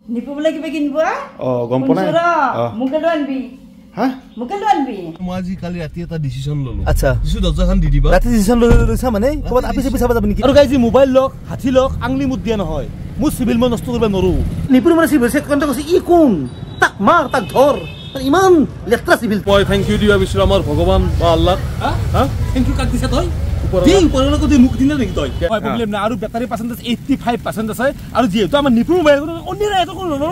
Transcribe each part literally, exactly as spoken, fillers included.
নিপু বলে কিবা কিনব অ গম পোৱা নাই মুকে লৈ আনবি হা মুকে লৈ আনবি মই আজি কালি ৰাতি এটা ডিসিশন ললো আচ্ছা কিছু দৰ্জাখন দি দিবা ৰাতি ডিসিশন লৈছা মানে ক'বাত আপিছে পিছা যাব নেকি আৰু গাইজ মোবাইল লক হাতি লক আংলি মুদ দিয়া নহয় মোৰ সিভিল মই নষ্ট কৰিব নৰো নিপুৰ মানে সিভিল চেক কন্টা কৈছে ই কোন তাক মাৰ তাক ধৰ ইমান লেত্ৰা সিভিল মই থ্যাংক ইউ দিবা বিচৰা আমাৰ ভগৱান বা আল্লাহ হা থ্যাংক ইউ কাক দিছা তই দিন পৰলৈ কদি মুখ দিনা নেকি তই হয় প্ৰবলেম না আৰু ব্যাটাৰী পাৰ্চেন্টেজ eighty-five percent আছে আৰু যেহেতু আমাৰ নিপুৰ মোবাইল অন্য এটা কোন ন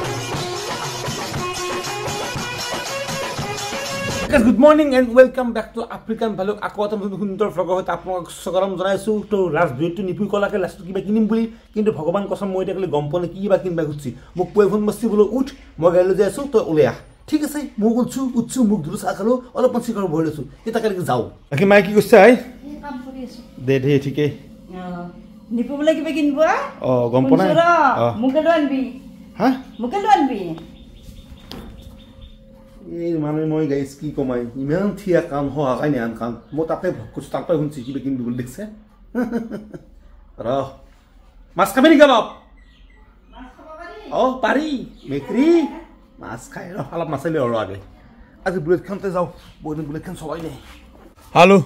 Guys, good morning and welcome back to African Vlog. Ako atam sundur vlog hoy apnok sagaram janaisu to last video nipu kolake last kiba kinim buli kintu bhagavan kosam moi dekle gom pone kiba kinba hutsi muk poi phone masti bolo ut moi gailo jaisu to ulia ঠিক আছে মই বলছু উচ্চু মুখ ধুলু সাখালো অলপ পঞ্চি কর বইলেছু এটা কালি যাও বাকি মাই কি কইছে আই কাম কৰি আছো দে দে ঠিকে নিপু বলে কিবা কিনব অ গম পোৱা নাই মুকে লৈ আনবি হা মুকে লৈ আনবি এই মানে মই গাইস কি কমাই ইমান থিয়া কাম হ আকাই নাই আন কাম মই তাতে ভকুছ তাতে হুনছি কিবা কিনবি বল দেখছে ৰ মাছ খাবি নি গলপ মাছ খাব পাৰি অ পাৰি মেকৰি মাছ খাই ৰ অলপ মাছলে আৰু আগে আজি বুলেট খানতে যাও বইন বুলেট খান চলাই নাই হ্যালো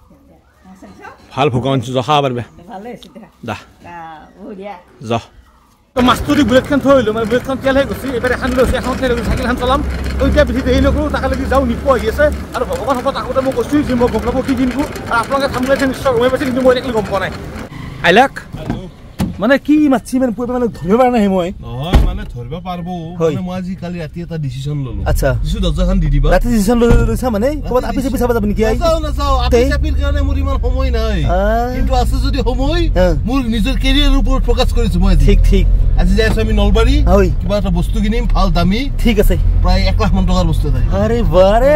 ভাল ভগৱান যা খাব পারবে ভালে আছে দা দা বঢ়িয়া যা তো মাছটো বুলেট খান থইলো মানে বুলেট খান কেলে গৈছি এবারে খান লৈছে এখন তেল সাইকেল খান চলাম ওইটা বিধি দেই নকৰো তাকা লাগি যাও নিপ আহি আছে আৰু ভগৱান হ'ব তাকতে মই কৈছো যে মই গম নাপাব কি দিনকো আৰু আপোনালোকে থামলে নিশ্চয় গমে পাইছে কিন্তু মই একলি গম পোৱা নাই আইলাক মানে কি মাছি মানে পই মানে ধৰিব পৰা নাই মই নহয় মানে ধৰিব পারবো মানে মই আজি কালি ৰাতি এটা ডিসিশন ললো আচ্ছা কিছু দৰ্জাখন দি দিবা ৰাতি ডিসিশন লৈছা মানে ক'বাত আপিছে পিছা যাব নেকি আই যাও না যাও আপিছে পিৰ কাৰণে মোৰ ইমান সময় নাই কিন্তু আছে যদি সময় মোৰ নিজৰ কেৰিয়াৰৰ ওপৰত ফোকাস কৰিছো মই ঠিক ঠিক আজি যাইছো আমি নলবাৰী কিবা এটা বস্তু কিনিম ভাল দামী ঠিক আছে প্ৰায় এক লাখ মান টকাৰ বস্তু এটা আরে বারে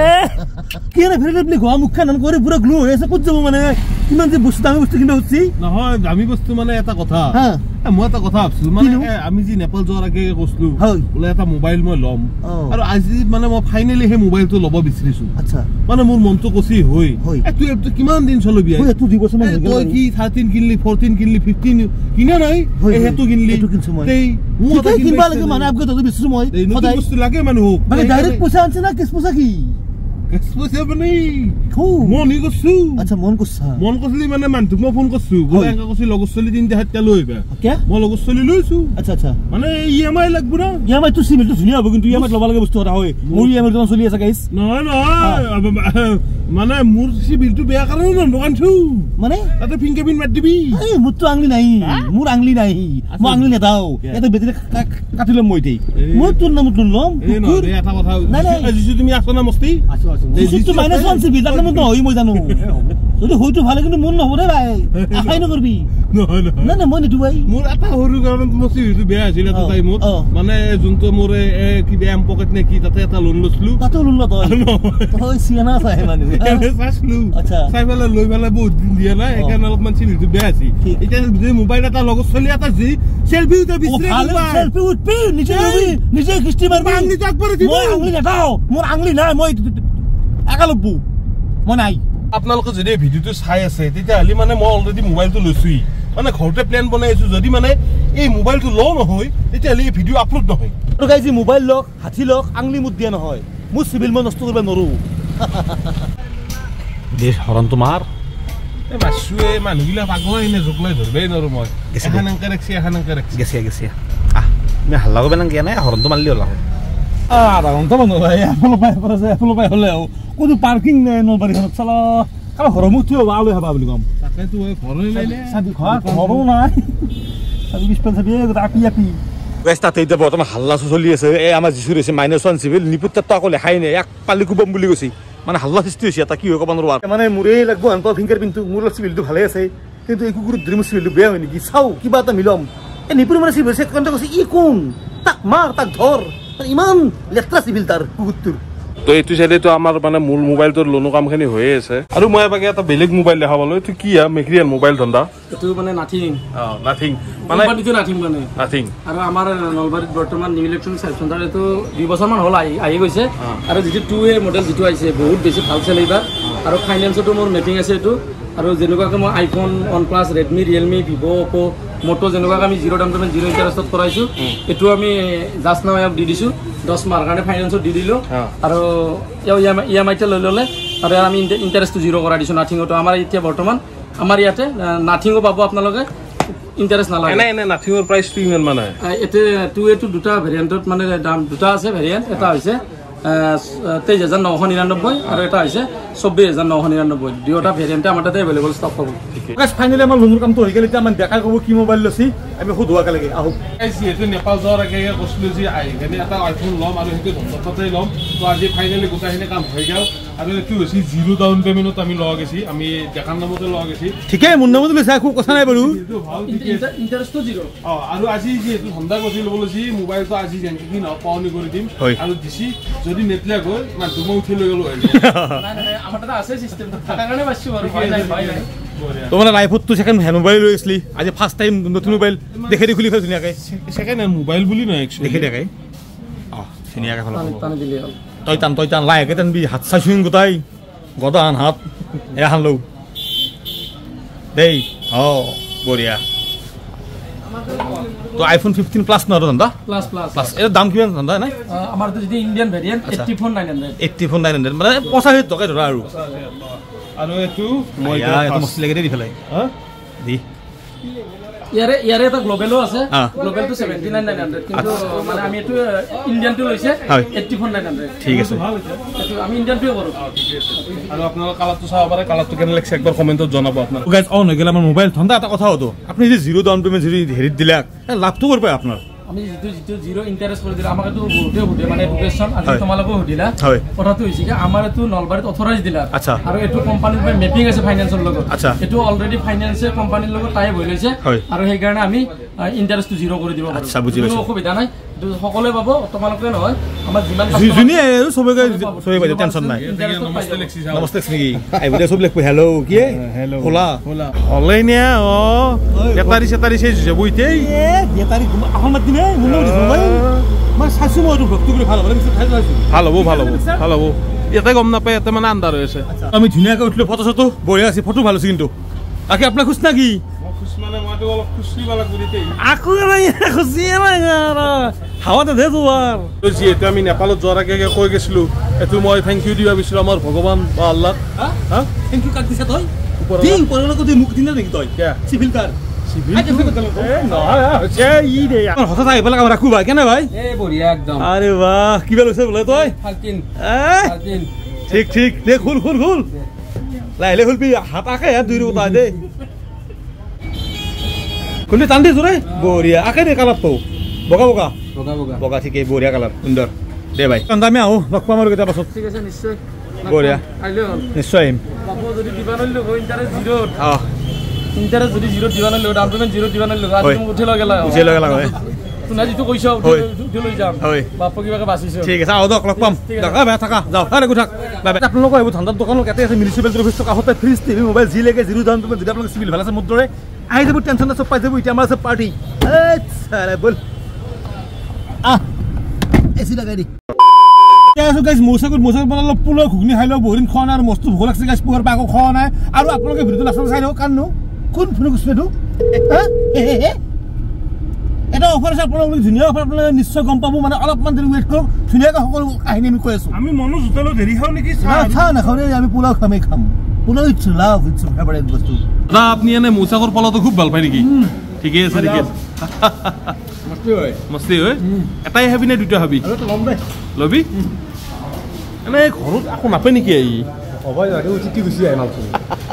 কি রে ফেলে আপনি গোয়া মুখ খান করে পুরো গ্লো হয়ে আছে কত যাব মানে কিমান যে বস্তু দামী বস্তু কিনা হচ্ছে নহয় দামী বস্তু মানে এটা কথা হ্যাঁ মই এটা কথা ভাবছো মানে আমি যি নেপাল যোৱাৰ আগে কৈছিলো বলে এটা মোবাইল মই লম আৰু আজি মানে মই ফাইনালি হে মোবাইলটো লব বিচাৰিছো আচ্ছা মানে মোৰ মনটো কছি হৈ এটো এটো কিমান দিন চলবি আই এটো দিব সময় হৈ গল তই কি thirteen কিনলি fourteen কিনলি fifteen কিনা নাই এটো কিনলি এটো কিনছ মই তেই মু এটা কিনবা লাগে মানে আপকে তো বিচাৰিছো মই নতুন বস্তু লাগে মানে হোক মানে ডাইৰেক্ট পইচা আনছ না কিছ পইচা কি এক্সপোজ বনি খু মন ই কছু আচ্ছা মন কছা মন কছলি মানে মানতুক মই ফোন কৰছু বলে এনেকা কছি লগৰ চলি তিনটা হাতটা লৈবা কে মই লগৰ চলি লৈছো আচ্ছা আচ্ছা মানে ইএমআই লাগব না ইএমআই তো সিমিলটো ধুনিয়া হ'ব কিন্তু ইএমআই লবা লাগে বস্তু এটা হয় মোৰ ইএমআই টো চলি আছে গাইস নহয় নহয় মানে মোৰ সিমিলটো বেয়া কাৰণে ন দোকানছু মানে তাতে ফিংগাৰপ্ৰিন্ট মাৰ দিবি এই মোৰ তো আংলি নাই মোৰ আংলি নাই মই আংলি নেদাও এটা বেটৰি কাটি লম মই দেই মই তোৰ নামত লম এই ন এটা কথা আজি তুমি আছ না মস্তি আছো আছো সিটো মাইনাস one সিবি তাক মই নই মই জানো যদি হয়তো ভালে কিন্তু মন নহব ৰে ভাই আখাই নকৰবি নহয় না না মই নিদু ভাই মোৰ এটা হৰু কাৰণ মস্তি সিটো বেয়া আছিল এটা টাইমত মানে যোনটো মোৰে কি বেম পকেট নে কি তাতে এটা লোন লৈছিলো তাতে লোন ল তই তই সিয়ানা চাই মানে এনে চাইছিলো আচ্ছা চাই পেলাই লৈ পেলাই বহুত দিন দিয়া নাই একাৰণে অলপমান সিটো বেয়া আছিল এতিয়া যে মোবাইল এটা লগত চলি এটা যি সেলফি উঠা বিচৰে সেলফি উঠবি নিজে লবি নিজে কিস্তি মারবি আংলি তাক পরে দিব মই আংলি নেদাও মোৰ আংলি নাই মই একালবু মই নাই আপোনালোকে যদি ভিডিওটো চাই আছে তেতিয়া হলি মানে মই অলৰেডি মোবাইলটো লৈছুই মানে ঘৰতে প্ল্যান বনাইছো যদি মানে এই মোবাইলটো ল নহয় তেতিয়া হলি ভিডিও আপলোড নহয় আৰু গাইজ মোবাইল লক হাতি লক আংলি মুদ দিয়া নহয় মোৰ সিভিল মই নষ্ট কৰিব নৰো দেশ হৰণ তোমাৰ এ বাসুৱে মানুহগিলা পাগল এনে জকলাই ধৰবেই নৰো মই এখানকে ৰাখছি এখানকে ৰাখছি গেছে গেছে আহ মে হাল্লা কৰিব না গিয়া নাই হৰণটো মাৰলি হলা আ আধা ঘন্টা বন্ধ ভাই আপলো পাই পৰছে আপলো পাই হলে কোনো পার্কিং নাই নলবাৰীখনত চালা কাল হৰমুঠি বালৈ হবা বুলি কম তাকে তো ঘৰলৈ লাইলে সাদি ঘৰ ঘৰো নাই সাদি বিস্পেন সাদি আপি আপি গাইস তাতে এতিয়া বৰ্তমান হাল্লা চলি আছে এই আমাৰ যিছুৰ আছে মাইনাস one সিভিল নিপুত তো আকৌ লেখাই নাই এক পালি কুবম বুলি কৈছি মানে হাল্লা সৃষ্টি হৈছে এটা কি হয় কবানৰ ৱাৰ মানে মুৰে লাগব আনপা ফিংগাৰপ্ৰিন্টটো মোৰ সিভিলটো ভালে আছে কিন্তু এই কুকুৰ ড্ৰিম সিভিলটো বেয়া হয় নেকি চাও কিবা এটা মিলম এই নিপুৰ মানে সিভিল চেক কন্টা কৈছে ই কোন তাক মাৰ তাক ধৰ ইমান লেত্ৰা সিভিল তাৰ কুকুৰটোৰ তো এইটো সাইডে তো আমার মানে মূল মোবাইলটোৰ লোনো কামখিনি হৈ আছে আৰু মই বাকি এটা বেলেগ মোবাইল দেখা পালো এটো কি আ মেক্ৰিয়াল মোবাইল ধন্দা এটো মানে নাথিং অ নাথিং মানে কোম্পানীটো নাথিং মানে নাথিং আৰু আমাৰ নলবাৰীত বৰ্তমান নিউ ইলেকট্ৰনিক সাৰ্ভিস চেণ্টাৰ এটো দুই বছৰ মান হল আহি গৈছে আৰু যেটো two A মডেল যেটো আইছে বহুত বেছি ভাল চেল এইবাৰ আৰু ফাইনান্সটো মোৰ মেপিং আছে এটো আৰু যেনেকুৱাকৈ মই iPhone OnePlus Redmi Realme Vivo Oppo Moto যেনেকুৱাকৈ আমি জিৰ' ডাউন পে'মেণ্ট জিৰ' ইণ্টাৰেষ্টত কৰাইছোঁ এইটো আমি জাষ্ট নাও এপ দি দিছোঁ দহ মাহৰ কাৰণে ফাইনেন্সত দি দিলোঁ আৰু ই এম আইতে লৈ ল'লে আৰু আমি ইণ্টাৰেষ্টটো জিৰ' কৰাই দিছোঁ নাথিঙতো আমাৰ এতিয়া বৰ্তমান আমাৰ ইয়াতে নাথিঙো পাব আপোনালোকে ইণ্টাৰেষ্ট নালাগে এনে এনে নাথিঙৰ প্ৰাইচটো ইমান মানে এতিয়া টু এটো দুটা ভেৰিয়েণ্টত মানে দাম দুটা আছে ভেৰিয়েণ্ট এটা হৈছে তেইছ হাজাৰ নশ নিৰান্নব্বৈ আৰু এটা হৈছে চৌব্বিছ হাজাৰ নশ নিৰান্নব্বৈ দুয়োটা ভেৰিয়েণ্টে আমাৰ তাতে এভেইলেবল ষ্টক পাব ফাইনেলি আমাৰ লোনৰ কামটো হৈ গ'ল এতিয়া আমাৰ দেখাই ক'ব কি মোবাইল লৈছি আমি সুধোৱাকে লাগে আহক যিহেতু নেপাল যোৱাৰ আগে আগে কৈছিলোঁ যে আহি কিনে এটা আইফোন ল'ম আৰু সেইটো ধনতে ল'ম তো আজি ফাইনেলি গোটেইখিনি কাম হৈ গ'ল আৰু এইটো হৈছে জিৰ' ডাউন পে'মেণ্টত আমি লোৱা গৈছি আমি দেখাৰ নামতে লোৱা গৈছি ঠিকেই মোৰ নামতে লৈছে একো কথা নাই বাৰু ইণ্টাৰেষ্টটো জিৰ' অঁ আৰু আজি যিহেতু ধন্দা কৰিছি ল'ব লৈছি মোবাইলটো আজি যেনেকৈ কি নহওক পাওনি কৰি দিম আৰু দিছি যদি নেটলে গৈ মানুহটো মই উঠি লৈ গ'লো আমাৰ তাতে আছে চিষ্টেমটো থকাৰ কাৰণে পাইছোঁ বাৰু ভয় নাই ভয় নাই তো মানে লাইফতো ছেকেণ্ড হেণ্ড মোবাইল লৈ আছিলি আজি ফাৰ্ষ্ট টাইম নতুন মোবাইল দেখে দি খুলি খাই ধুনীয়াকৈ ছেকেণ্ড হেণ্ড মোবাইল বুলি নহয় দেখি দেখে অঁ ধুনীয়াকৈ ভাল টানি দিলে হ'ল তই টান তই টান লাহেকৈ টানবি হাত চাই চুইং গোটাই গদা আন হাত এখান লওঁ দেই অঁ বঢ়িয়া তো আইফোন ফিফটিন প্লাছ নহয় ধান্দা প্লাছ প্লাছ প্লাছ এইটো দাম কিমান ধান্দা নাই আমাৰতো যদি Indian variant eighty four nine hundred eighty four nine hundred মানে পঁচাশী টকাই ধৰা আৰু আৰু এইটো মই মস্তি লাগে দি পেলাই দি ইয়াৰে ইয়াৰে এটা গ্ল'বেলো আছে গ্ল'বেলটো ছেভেণ্টি নাইন নাইন হাণ্ড্ৰেড কিন্তু মানে আমি এইটো ইণ্ডিয়ানটো লৈছে এইট্টি ফ'ৰ নাইন হাণ্ড্ৰেড ঠিক আছে এইটো আমি ইণ্ডিয়ানটোৱে কৰোঁ আৰু আপোনালোকে কালাৰটো চাব পাৰে কালাৰটো কেনে লাগিছে একবাৰ কমেণ্টত জনাব আপোনালোকে গাইজ অন হৈ গ'লে আমাৰ মোবাইল ঠাণ্ডা এটা কথা হতো আপুনি যে জিৰ' ডাউন পে'মেণ্ট যদি হেৰিত দিলে লাভটো কৰিব পায় আপোনাৰ আমি যিটো যিটো জিৰ' ইণ্টাৰেষ্ট কৰি দিলে আমাক এইটো বহুতে সুধে মানে এডুকেশ্যন আজি তোমালোকেও সুধিলা কথাটো হৈছে কি আমাৰ এইটো নলবাৰীত অথৰাইজ দিলা আৰু এইটো কোম্পানীৰ পৰা মেপিং আছে ফাইনেন্সৰ লগত এইটো অলৰেডি ফাইনেন্সে কোম্পানীৰ লগত টাইপ হৈ লৈছে আৰু সেইকাৰণে আমি ইণ্টাৰেষ্টটো জিৰ' কৰি দিব পাৰোঁ কোনো অসুবিধা নাই সকলোৱে পাব তোমালোকে নহয় আমাৰ যিমান যোনে আৰু চবকে চবেই পাই টেনশ্যন নাই নমস্তে নেকি আহিবদে চব লিখব হেল্ল' কি হেল্ল' হোলা হলে নিয়া অঁ বেটাৰী চেটাৰী চেজ যাব ইতেই বেটাৰী এখন মাতি নাই মোৰ মই চাইছোঁ মই এইটো ভক্তি কৰি ভাল হ'ব ভাল হ'ব ভাল হ'ব ভাল হ'ব ইয়াতে গম নাপায় ইয়াতে মানে আন্ধাৰ হৈ আছে আমি ধুনীয়াকৈ উঠিলোঁ ফটো চটো বঢ়িয়া আছে ফটো ভাল আছে কিন্তু বাকী আপোনাৰ খুচ না কি যিহেতু আমি নেপালত যোৱাৰ আগে আগে কৈ গৈছিলোঁ এইটো মই থেংক ইউ দিব বিচাৰোঁ আমাৰ ভগৱান বা আল্লাহ থেংক ইউ কাক দিছে তই মোক দিনা নেকি তই চিভিল কাৰ হঠাৎ আহি পেলাই ৰাখো ভাই কেনে ভাই আৰে বাহ কিবা লৈছে বোলে তই ঠিক ঠিক দে খুল খুল খুল লাহিলে খুলবি হাত আকে দুই ৰুটা দেই খুলি টান দিছো ৰে বঢ়িয়া আকে দে কালাৰটো বগা বগা বগা বগা বগা ঠিকেই বঢ়িয়া কালাৰ সুন্দৰ দে ভাই আমি আহোঁ লগ পাম আৰু কেতিয়া পাছত ঠিক আছে নিশ্চয় বঢ়িয়া নিশ্চয় আহিম যদি দিবা নলিলো ইণ্টাৰেষ্ট জিৰ' অঁ ইণ্টাৰেষ্ট যদি জিৰ' দিবা নলিলো ডাউন পে'মেণ্ট জিৰ' দিবা নলিলো আজি মোক উঠি লৈ গ'লা উঠি লৈ গ'লা হয় তোনা যিটো কৈছ উঠি লৈ যাম বাপক কিবাকে বাচিছো ঠিক আছে আহক লগ পাম দেখা বেয়া থাকা যাওঁ আৰে গৈ থাক আপোনালোকৰ এইবোৰ ঠাণ্ডাৰ দোকানত ইয়াতে আছে মিউনিচিপালিটিৰ অফিচৰ কাষতে ফ্ৰিজ টিভি মোবাইল যি লাগে জিৰ' ডাউন পে'মেণ্ট যদি আপোনালোকে চিভিল ভাল আছে মোৰ দৰে আহি যাব টেনশ্যন নাই চব পাই যাব এতিয়া আমাৰ আছে পাৰ্টি বল আহ এচি লগাই দি মৌচাকত মৌচাকত বনালে পোলৰ ঘুগনি খাই লওঁ বহুত দিন খোৱা নাই আৰু মস্ত ভোক লাগিছে গাইছ পোহাৰ পৰা আকৌ খোৱা নাই আৰু আপোনালোকে ভিডিঅ'টো লাষ্টত চাই লওক কাৰণ কোন ফোন কৈছোঁ এইটো এটা অফাৰ আছে আপোনালোকে ধুনীয়া অফাৰ আপোনালোকে নিশ্চয় গম পাব মানে অলপমান দেৰি ৱেইট কৰক ধুনীয়াকৈ সকলো কাহিনী আমি কৈ আছোঁ আমি মনো হোটেলত হেৰি খাওঁ নেকি চাহ নাখাওঁ দেই আমি পোলাও খামেই খাম পোলাও ইটছ লাভ ইটছ ফেভাৰেট বস্তু দাদা আপুনি এনে মৌচাকৰ পলাটো খুব ভাল পায় নেকি ঠিকেই আছে ঠিকে মস্তি হয় এটাই খাবি নে দুটা খাবি লবি এনে ঘৰত আকৌ নাপায় নেকি আহি উঠি গুচি আহে মালটো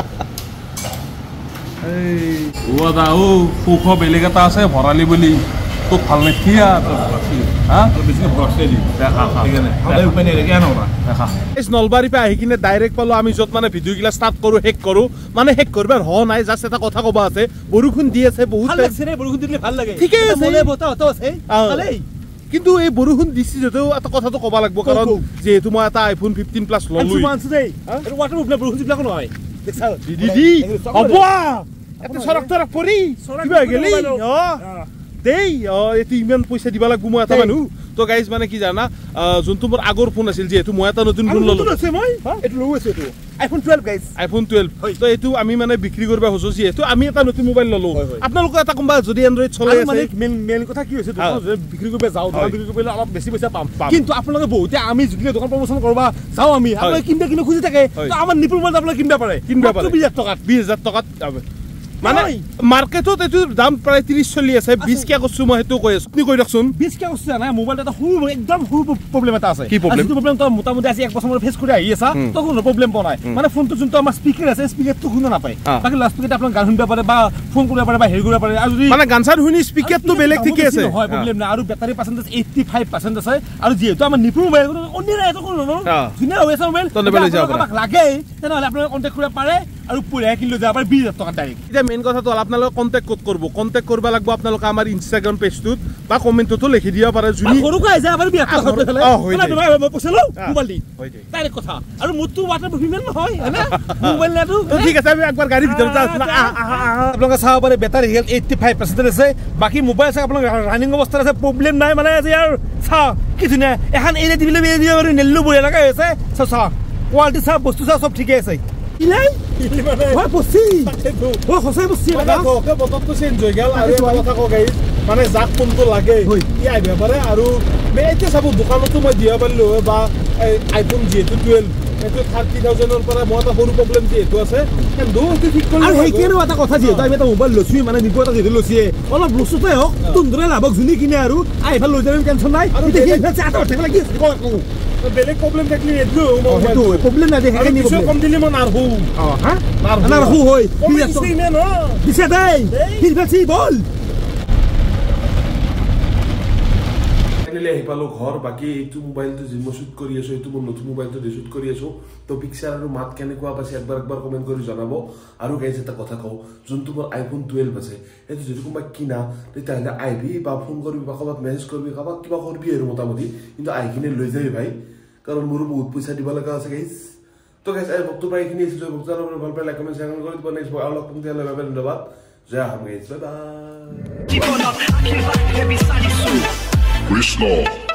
দাদা অ সুখ বেলেগ এটা আছে ভৰালি বুলি তোক ভাল নেকি নলবাৰীৰ পৰা আহি কিনে ডাইৰেক্ট পালো আমি য'ত মানে ভিডিঅ' গিলা ষ্টাৰ্ট কৰো শেষ কৰো মানে শেষ কৰিবাৰ হোৱা নাই জাষ্ট এটা কথা ক'ব আছে বৰষুণ দি আছে বহুত বৰষুণ দিলে ভাল লাগে ঠিকে আছে কিন্তু এই বৰষুণ দিছে যদিও এটা কথাটো ক'ব লাগিব কাৰণ যিহেতু মই এটা আইফোন ফিফটিন প্লাছ ললো ইমান পইচা দিব লাগিব মই এটা মানুহ তো গাইজ মানে কি জানা যোনটো মোৰ আগৰ ফোন আছিল যেহেতু মই এটা নতুন ফোন ললো মই এইটো লৈ আছে এইটো iPhone twelve guys iPhone twelve তো এইটো আমি মানে বিক্ৰী কৰিব খুজো যেহেতু আমি এটা নতুন মোবাইল ললো আপোনালোকৰ এটা কোনবা যদি এন্ড্ৰইড চলাই আছে মানে মেইন মেইন কথা কি হৈছে বিক্ৰী কৰিব যাও বিক্ৰী কৰিলে অলপ বেছি পইচা পাম কিন্তু আপোনালোকে বহুতে আমি যদি দোকান প্ৰমোচন কৰবা যাও আমি আপোনালোকে কিনবা কিনো খুজি থাকে তো আমাৰ নিপুল মোবাইল আপোনালোকে কিনবা পাৰে কিনবা পাৰে বিশ হাজাৰ টকাত বিশ হাজাৰ টকাত মানে মার্কেটত এটো দাম প্রায় ত্রিশ চলি আছে বিশ কে কছু মই হেতু কই আছো কি কই রাখছুন বিশ কে কছু না মোবাইল এটা হুব একদম হুব প্রবলেম এটা আছে কি প্রবলেম কি প্রবলেম তো মোটামুটি আছে এক বছর ফেস করে আই আছে তো কোনো প্রবলেম পনাই মানে ফোনটো যোনটো আমার স্পিকার আছে স্পিকার তো শুনা না পায় বাকি লাস্ট স্পিকার আপন গান শুনবা পারে বা ফোন কৰিব পাৰে বা হেৰি কৰিব পাৰে আৰু মানে গান চান শুনি স্পিকার তো বেলেগ ঠিকই আছে হয় প্রবলেম না আৰু ব্যাটারি পার্সেন্টেজ eighty-five percent আছে আৰু যেহেতু আমাৰ নিপুৰ মোবাইল অন্যরা এত কোনো ন শুনা হৈ আছে মোবাইল তো লেভেল যাব আমাক লাগে তেনেহলে আপোনাক কন্টাক্ট কৰিব পাৰে আৰু পুৰা কিলো যাব পাৰে বিশ হাজাৰ টকা ডাইৰেক্ট এটা মেইন কথা তো আপোনালোক কন্টাক্ট কত করব কন্টাক্ট করবা লাগবো আপোনালোক আমাৰ ইনষ্টাগ্ৰাম পেজটোত বা কমেন্টতো লিখি দিয়া পাৰে যদি সৰু কাই যায় আমাৰ বিশ হাজাৰ টকা ফেলে মানে মই পছলো মোবাইল দি ডাইৰেক্ট কথা আৰু মুতটো ওয়াটাৰ প্ৰুফিং নহয় হয়না মোবাইল নাটো ঠিক আছে আমি একবাৰ গাড়ী ভিতৰত যাও আপোনালোকে চাব পাৰে বেটাৰী হেল্থ eighty-five percent আছে বাকি মোবাইল আছে আপোনালোক ৰানিং অৱস্থাত আছে প্ৰবলেম নাই মানে আজি আৰু চা কি ধুনীয়া এখন এনে দিলে এনে দিব আৰু নেল্লু বঢ়িয়া লগা হৈছে চা চা কোৱালিটি চা বস্তু চা সব ঠিকে আছে ইলাই মানে হয় বসি ও হসে বসি মানে ওকে বতৰটো চেঞ্জ হৈ গেল আৰু এটা কথা কও গাইজ মানে জাক ফোনটো লাগে ই আইবা পাৰে আৰু মে এতিয়া সব দোকানতো মই দিয়া পাৰলো বা আইফোন যেহেতু twelve এটো thirty thousand ৰ পৰা মই এটা সৰু প্ৰবলেম যেহেতু আছে কিন্তু এটো ঠিক কৰিলে আৰু হেকেনো এটা কথা যেহেতু আমি এটা মোবাইল লৈছো মানে নিব এটা যেহেতু লৈছে অলপ বস্তুতে হওক তুন্দৰে লাভক জুনি কিনে আৰু আইফা লৈ যাম টেনচন নাই আৰু দেখি চাটা উঠে লাগি বেলেগ প্ৰবলেম থাকিলে এটো সেইটো প্ৰবলেম নাই দেখে নিব কম দিলে মই নাৰহু অ হা নাৰহু হয় দিছে নে ন দিছে দেই ফিৰফাছি বল ফাইনালি আহি পালো ঘৰ বাকি এইটো মোবাইলটো যে মই শুট কৰি আছো এইটো মই নতুন মোবাইলটো দি শুট কৰি আছো তো পিকচাৰ আৰু মাত কেনেকুৱা পাইছে একবাৰ একবাৰ কমেন্ট কৰি জনাব আৰু গাইজ এটা কথা কওঁ যোনটো মোৰ আইফোন twelve আছে এইটো যদি কোনোবা কিনা তেতিয়াহ'লে আইবি বা ফোন কৰিবি বা ক'ৰবাত মেছেজ কৰিবি কাৰোবাক কিবা কৰিবি আৰু মোটামুটি কিন্তু আহি কিনে লৈ যাবি ভাই কাৰণ মোৰো বহুত পইচা দিব লগা আছে গাইজ তো গাইজ এই বক্তব্য পাই কিনে আছিলো বক্তব্য ভাল পাই লাইক কমেন্ট শ্বেয়াৰ কৰি দিব নেক্সট আৰু লগ পাম তেতিয়াহ'লে বাই বাই ধন্যবাদ জয় আহম গাইজ বাই বাই Krishna.